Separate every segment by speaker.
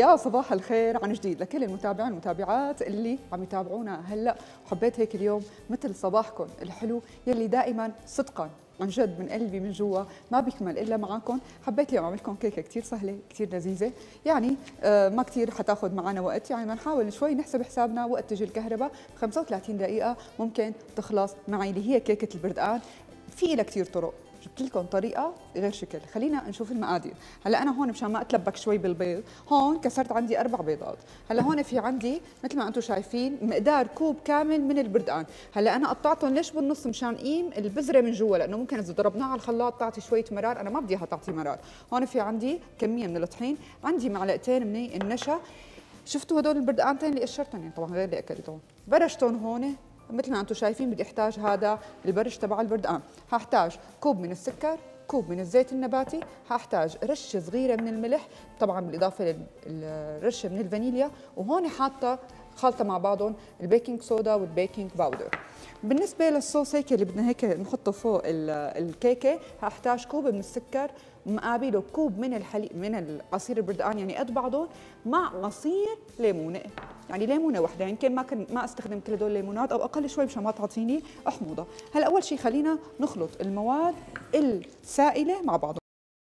Speaker 1: يا صباح الخير عن جديد لكل المتابعين والمتابعات اللي عم يتابعونا هلا، وحبيت هيك اليوم مثل صباحكم الحلو يلي دائما صدقا عن جد من قلبي من جوا ما بيكمل الا معكم. حبيت اليوم اعمل لكم كيكه كثير سهله كثير لذيذه، يعني ما كثير حتاخذ معنا وقت، يعني بدنا نحاول شوي نحسب حسابنا وقت تجي الكهرباء، 35 دقيقه ممكن تخلص معي، اللي هي كيكه البردقان. في لها كثير طرق، جبت لكم طريقه غير شكل. خلينا نشوف المقادير. هلا انا هون مشان ما اتلبك شوي بالبيض، هون كسرت عندي 4 بيضات. هلا هون في عندي مثل ما انتم شايفين مقدار كوب كامل من البردقان. هلا انا قطعتهم ليش بالنص؟ مشان قيم البذره من جوا، لانه ممكن اذا ضربناها على الخلاط تعطي شويه مرار، انا ما بدي اياها تعطي مرار. هون في عندي كميه من الطحين، عندي معلقتين من النشا. شفتوا هدول البردقانتين اللي قشرتهم، يعني طبعا غير اللي اكلتهم، برشتهم هون مثل ما انتم شايفين. بدي احتاج هذا البرش تبع البردقان، هحتاج كوب من السكر، كوب من الزيت النباتي، هحتاج رشه صغيره من الملح، طبعا بالاضافه للرشه من الفانيليا، وهون حاطه خالطه مع بعضهم البيكنج صودا والبيكنج باودر. بالنسبه للصوص هيك اللي بدنا هيك نحطه فوق الكيكه، هحتاج كوب من السكر مقابله كوب من الحليب من عصير البردقان، يعني قد بعضهم، مع عصير ليمونه، يعني ليمونه واحده. يمكن ما استخدم كل هدول الليمونات او اقل شوي مشان ما تعطيني حموضه. هلا اول شيء خلينا نخلط المواد السائله مع بعض.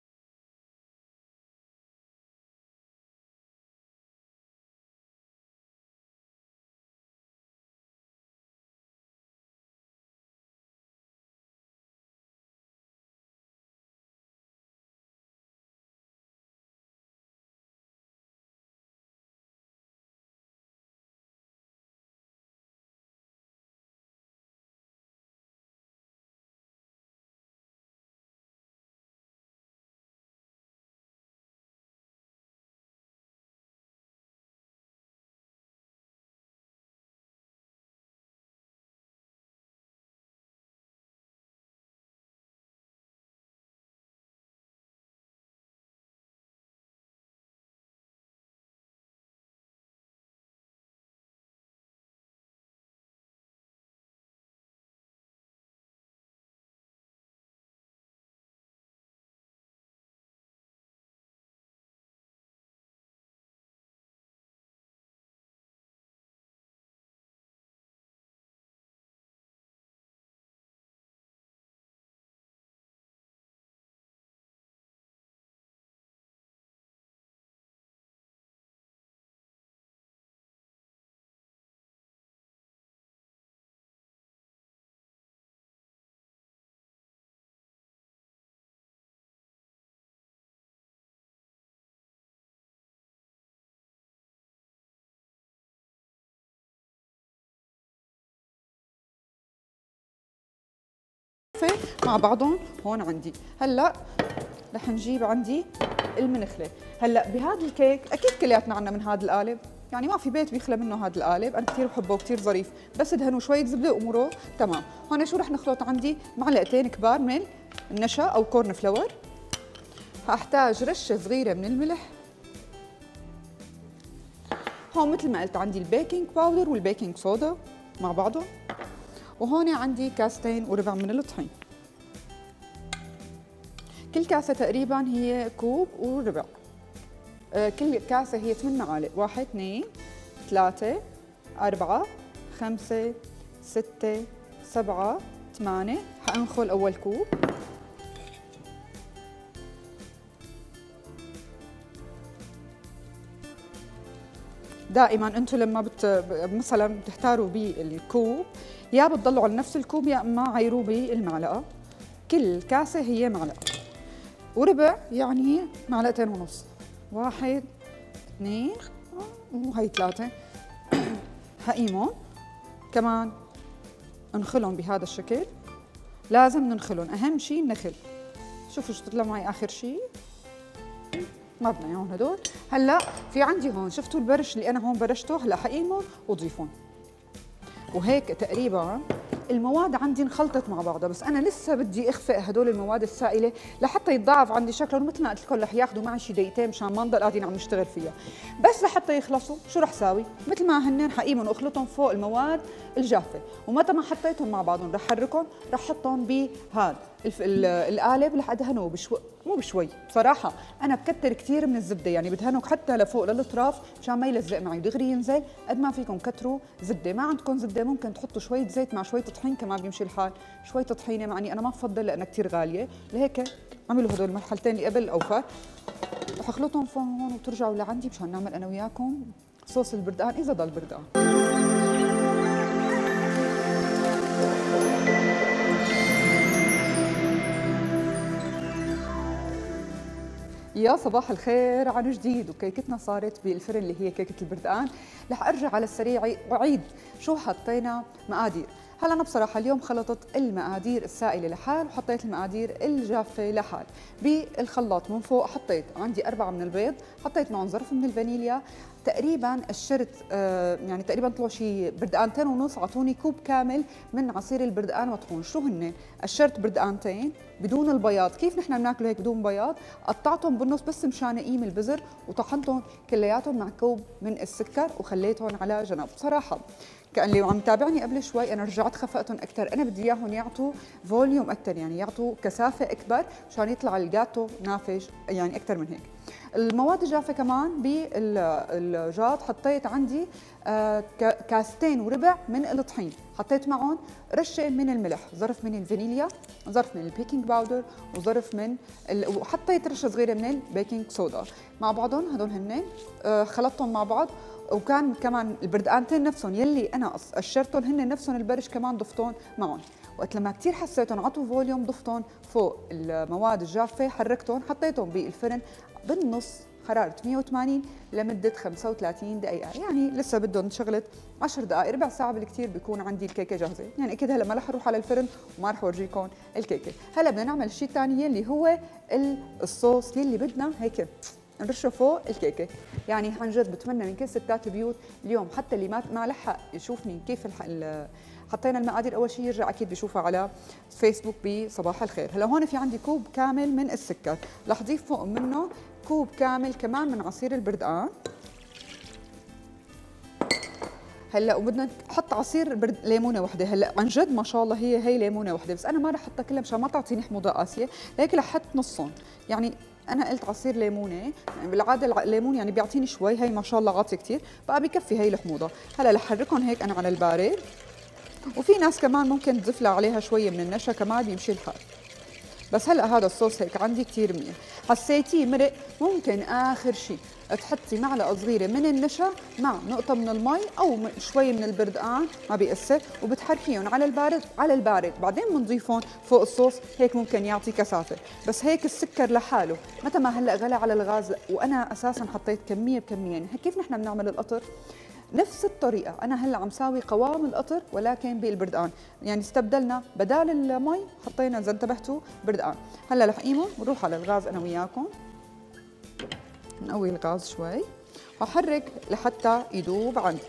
Speaker 1: مع بعضهم هون عندي. هلا رح نجيب عندي المنخله. هلا بهذا الكيك اكيد كلياتنا عنا من هذا القالب، يعني ما في بيت بيخلى منه هذا القالب، انا كثير بحبه وكثير ظريف، بس ادهنوا شويه زبده واموره تمام. هون شو رح نخلط؟ عندي معلقتين كبار من النشا او كورن فلاور، هحتاج رشه صغيره من الملح، هون مثل ما قلت عندي البيكنج باودر والبيكنج صودا مع بعضهم، وهون عندي كاستين وربع من الطحين. كل كاسة تقريبا هي كوب وربع. كل كاسة هي 8 معالق، 1 2 3 4 5 6 7 8. حأنخل أول كوب، دائما انتم لما مثلا بتحتاروا بالكوب، يا بتضلوا على نفس الكوب يا اما عايروه بالمعلقة. كل كاسة هي معلقة وربع، يعني معلقتين ونص، 1 2 وهي 3. هقيمهم كمان، انخلهم بهذا الشكل، لازم ننخلهم، اهم شيء النخل. شوفوا شو طلع معي اخر شيء، ما بدنا اياهم هدول. هلا في عندي هون، شفتوا البرش اللي انا هون برشته؟ هلا حقيمهم وضيفهم، وهيك تقريبا المواد عندي انخلطت مع بعضها، بس انا لسه بدي اخفق هدول المواد السائله لحتى يتضاعف عندي شكلهم. مثل ما قلت لكم رح ياخذوا معي شي دقيقتين مشان ما نضل قاعدين عم نشتغل فيها. بس لحتى يخلصوا شو رح ساوي؟ مثل ما هنن حقيمهم واخلطهم فوق المواد الجافه، ومتى ما حطيتهم مع بعضهم رح حركهم، رح حطهم بهذا القالب رح ادهنه مو بشوي بصراحه، انا بكتر كثير من الزبده، يعني بدهنه حتى لفوق للاطراف مشان ما يلزق معي دغري ينزل. قد ما فيكم كتروا زبده، ما عندكم زبده ممكن تحطوا شويه زيت مع شويه طحين كمان بيمشي الحال. شويه طحينه معني انا ما بفضل لانها كثير غاليه، لهيك عملوا هدول المرحلتين اللي قبل الاوفر. رح اخلطهم فوق هون وترجعوا لعندي مشان نعمل انا وياكم صوص البردقان اذا ضل بردقان. يا صباح الخير عن جديد، وكيكتنا صارت بالفرن اللي هي كيكة البردقان. رح ارجع على السريع واعيد شو حطينا مقادير. هلا انا بصراحه اليوم خلطت المقادير السائله لحال وحطيت المقادير الجافه لحال. بالخلاط من فوق حطيت عندي 4 من البيض، حطيت معهم ظرف من الفانيليا، تقريبا قشرت يعني تقريبا طلعوا شي بردقانتين ونص، اعطوني كوب كامل من عصير البردقان مطحون. شو هن؟ قشرت بردقانتين بدون البياض، كيف نحن بناكله هيك بدون بياض، قطعتهم بالنص بس مشان اقيم البذر، وطحنتهم كلياتهم مع كوب من السكر وخليتهم على جنب. بصراحه كان اللي عم تابعني قبل شوي انا رجعت خفقتهم اكثر، انا بدي اياهم يعطوا فوليوم اكثر، يعني يعطوا كثافه اكبر مشان يطلع الجاتو نافش يعني اكثر من هيك. المواد الجافه كمان بالجاط حطيت عندي كاستين وربع من الطحين، حطيت معهم رشه من الملح، ظرف من الفانيليا، ظرف من البيكنج باودر، وظرف من وحطيت رشه صغيره من البيكنج صودا مع بعضهم. هدول هن خلطتهم مع بعض. وكان كمان البردقانتين نفسهم يلي انا قشرتهم هن نفسهم البرش كمان ضفتهم معهم. وقت لما كثير حسيتهم عطوا فوليوم ضفتهم فوق المواد الجافه، حركتهم حطيتهم بالفرن بالنص حراره 180 لمده 35 دقيقه، يعني لسه بدهم شغله 10 دقائق ربع ساعه بالكثير بيكون عندي الكيكه جاهزه. يعني اكيد هلا ما رح اروح على الفرن وما رح اورجيكم الكيكه. هلا بدنا نعمل الشيء الثاني اللي هو الصوص يلي بدنا هيك نرشه فوق الكيكه. يعني عن جد بتمنى من كل ستات البيوت اليوم حتى اللي ما لحق يشوفني كيف حطينا المقادير اول شيء يرجع اكيد بيشوفها على فيسبوك بصباح الخير. هلا هون في عندي كوب كامل من السكر، رح اضيف فوق منه كوب كامل كمان من عصير البردقان. هلا وبدنا نحط عصير ليمونه وحده. هلا عن جد ما شاء الله هي ليمونه وحده، بس انا ما رح احطها كلها مشان ما تعطيني حموضه قاسيه، لهيك رح احط نصهم. يعني انا قلت عصير ليمونه، يعني بالعاده الليمون يعني بيعطيني شوي، هي ما شاء الله عاطيه كثير، بقى بكفي هي الحموضه. هلا رح احركهم هيك انا على البارد، وفي ناس كمان ممكن تضيف لها عليها شويه من النشا كمان بيمشي الحال. بس هلا هذا الصوص هيك عندي كثير منيح. حسيتيه مرق، ممكن اخر شيء تحطي معلقه صغيره من النشا مع نقطه من المي او شوي من البردقان، ما بيأثر، وبتحركيهم على البارد بعدين بنضيفهم فوق الصوص، هيك ممكن يعطي كثافه. بس هيك السكر لحاله متى ما هلا غلى على الغاز، وانا اساسا حطيت كميه بكميه. يعني كيف نحن بنعمل القطر نفس الطريقة، أنا هلا عم ساوي قوام القطر ولكن بالبردقان، يعني استبدلنا بدال المي حطينا إذا انتبهتوا بردقان. هلا رح قيمه ونروح على الغاز أنا وياكم، نقوي الغاز شوي وأحرك لحتى يدوب عندي.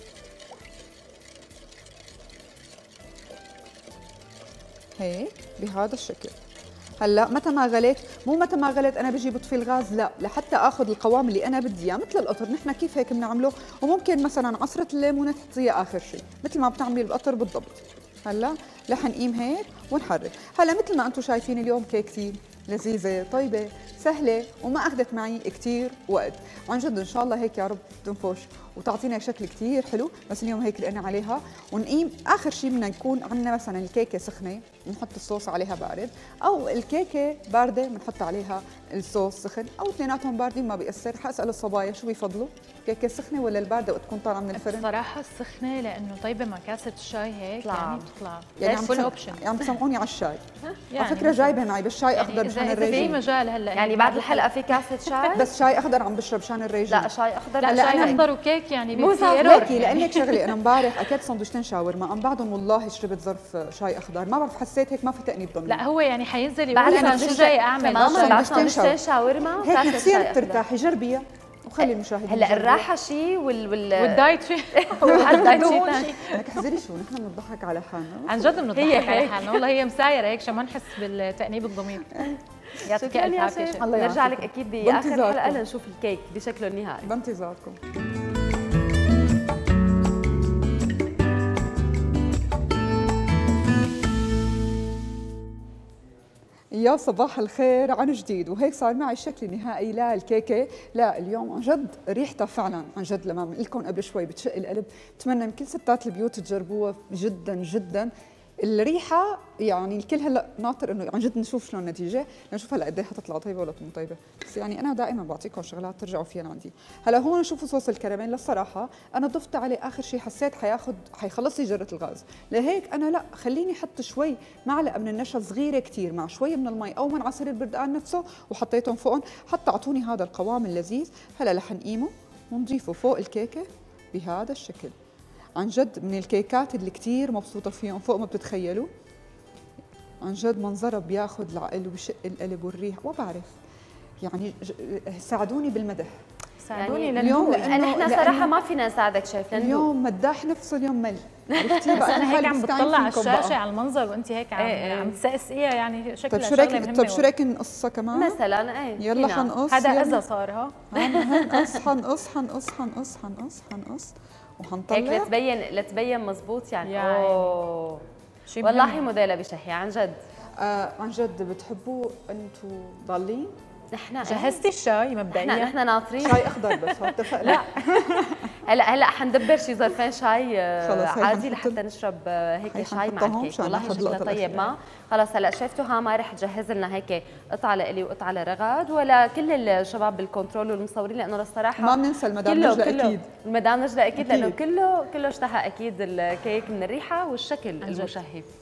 Speaker 1: هيك بهذا الشكل. هلا متى ما غليت، مو متى ما غليت انا بجي بطفي الغاز، لا، لحتى اخذ القوام اللي انا بدي اياه مثل القطر. نحن كيف هيك بنعمله، وممكن مثلا عصره الليمونه تحطيها اخر شيء مثل ما بتعملي القطر بالضبط. هلا رح نقيم هيك ونحرك. هلا مثل ما انتم شايفين اليوم كيكتي لذيذه طيبه سهله وما اخذت معي كثير وقت. عن جد ان شاء الله هيك يا رب تنفش وتعطينا شكل كثير حلو. بس اليوم هيك لقينا عليها ونقيم. اخر شيء بدنا نكون عندنا مثلا الكيكه سخنه بنحط الصوص عليها بارد، او الكيكه بارده بنحط عليها الصوص سخن، او اثنيناتهم باردين ما بيأثر. حاسال الصبايا شو بيفضلوا، كيكه سخنه ولا البارده وقت تكون طالعه من الفرن؟
Speaker 2: الصراحه السخنه لانه طيبه مع كاسه الشاي هيك يعني بتطلع
Speaker 1: يعني
Speaker 2: فول اوبشن.
Speaker 1: عم تسمعوني على الشاي
Speaker 2: يعني
Speaker 1: على فكره جايبه معي بس شاي اخضر مشان الريجيم.
Speaker 2: في مجال هلا
Speaker 3: يعني بعد الحلقه في كاسه شاي
Speaker 1: بس شاي اخضر عم بشرب مشان الريجيم.
Speaker 3: لا شاي اخضر،
Speaker 2: لا شاي اخضر وكيك يعني
Speaker 3: مو
Speaker 1: ليكي لانك شغلي انا امبارح اكلت سندويشتين شاورما، عم بعدهم والله شربت ظرف شاي اخضر، ما بعرف حسيت هيك ما في تأنيب ضمير.
Speaker 2: لا هو يعني حينزل
Speaker 3: بعد
Speaker 2: يقول انا شو جاي اعمل
Speaker 3: سندويشتين شاورما
Speaker 1: هيك نفسيا بترتاحي، جربيها وخلي المشاهدين
Speaker 3: هلا
Speaker 1: يجربوا.
Speaker 3: الراحه شيء
Speaker 2: والدايت شيء
Speaker 3: والدايت شيء ثاني.
Speaker 1: لك احذري شو نحن بنضحك على حالنا.
Speaker 2: عن جد بنضحك على
Speaker 3: هيك.
Speaker 2: حالنا، والله هي مسايره هيك عشان ما نحس بالتأنيب الضمير. يعطيك
Speaker 3: شكراً
Speaker 2: الف
Speaker 3: يا
Speaker 2: عافيه.
Speaker 3: شيخ.
Speaker 1: الله
Speaker 3: نرجع
Speaker 1: يعافيك.
Speaker 3: لك اكيد باخر
Speaker 1: بانتظاركم.
Speaker 3: حلقه لنشوف الكيك بشكله النهائي.
Speaker 1: بانتظاركم. يا صباح الخير عن جديد، وهيك صار معي الشكل النهائي للكيكه. لا اليوم عن جد ريحتها فعلا عن جد لما عملت لكم قبل شوي بتشق القلب. بتمنى من كل ستات البيوت تجربوها جدا جدا. الريحه يعني الكل هلا ناطر انه عن جد نشوف شلون النتيجه، لنشوف هلا قد ايه حتطلع طيبه ولا مو طيبه، بس يعني انا دائما بعطيكم شغلات ترجعوا فيها لعندي. هلا هون شوفوا صوص الكراميل، للصراحه انا ضفت عليه اخر شيء، حسيت حيخلص لي جره الغاز، لهيك انا لا خليني احط شوي معلقه من النشا صغيره كثير مع شوي من المي او من عصير البردقان نفسه وحطيتهم فوقهم حتى اعطوني هذا القوام اللذيذ. هلا رح نقيمه ونضيفه فوق الكيكه بهذا الشكل. عن جد من الكيكات اللي كتير مبسوطة فيهم فوق ما بتتخيلوا. عن جد منظرها بياخذ العقل وبشق القلب والريح، وبعرف يعني ساعدوني بالمدح.
Speaker 2: ساعدوني
Speaker 3: يعني
Speaker 1: اليوم
Speaker 3: نحن صراحه ما فينا نساعدك شايف لانه
Speaker 1: اليوم مداح نفسه اليوم مل. عرفتي
Speaker 2: بس
Speaker 1: بقى
Speaker 2: انا هيك
Speaker 1: حالي
Speaker 2: عم
Speaker 1: بستعين
Speaker 2: بتطلع على
Speaker 1: فيكم
Speaker 2: الشاشه
Speaker 1: بقى.
Speaker 2: على المنظر وانت هيك عم تسقسيها، يعني شكلها
Speaker 1: طيب شو
Speaker 2: شغله
Speaker 1: رايك؟
Speaker 2: مهمه.
Speaker 1: طيب شو رايك نقصها كمان؟
Speaker 3: مثلا ايه
Speaker 1: يلا
Speaker 3: فينا.
Speaker 1: حنقص.
Speaker 2: هذا
Speaker 1: يلا.
Speaker 2: اذا صار ها.
Speaker 1: حنقص حنقص حنقص حنقص حنقص حنقص وحنطلع
Speaker 3: هيك لتبين مزبوط يعني.
Speaker 2: يا عيني.
Speaker 3: اوه
Speaker 2: شي
Speaker 3: والله
Speaker 2: مهم.
Speaker 3: موديلها بشهي عن جد.
Speaker 1: عن جد بتحبوه انتم ضالين؟
Speaker 3: نحن
Speaker 2: جهزتي الشاي مبدئيا؟
Speaker 3: نحن ناطرين.
Speaker 1: شاي اخضر بس اتفقنا.
Speaker 3: هلا حندبر شي ظرفين شاي
Speaker 1: خلص هي
Speaker 3: عادي
Speaker 1: حنحط
Speaker 3: لحتى نشرب هيك
Speaker 1: هي
Speaker 3: شاي مع
Speaker 1: حنحطهم
Speaker 3: الكيك.
Speaker 1: مشان
Speaker 3: والله
Speaker 1: ناخد
Speaker 3: شكلها
Speaker 1: اللقطة
Speaker 3: طيب.
Speaker 1: الأخيرة.
Speaker 3: ما خلص هلا شايفتوا ما رح تجهز لنا هيك قطعه لإلي وقطعه لرغد ولا كل الشباب بالكنترول والمصورين، لانه الصراحه
Speaker 1: ما بننسى المدام نجلة اكيد.
Speaker 3: المدام نجلة اكيد لانه
Speaker 1: أكيد.
Speaker 3: كله اشتهى اكيد الكيك من الريحه والشكل المشهي.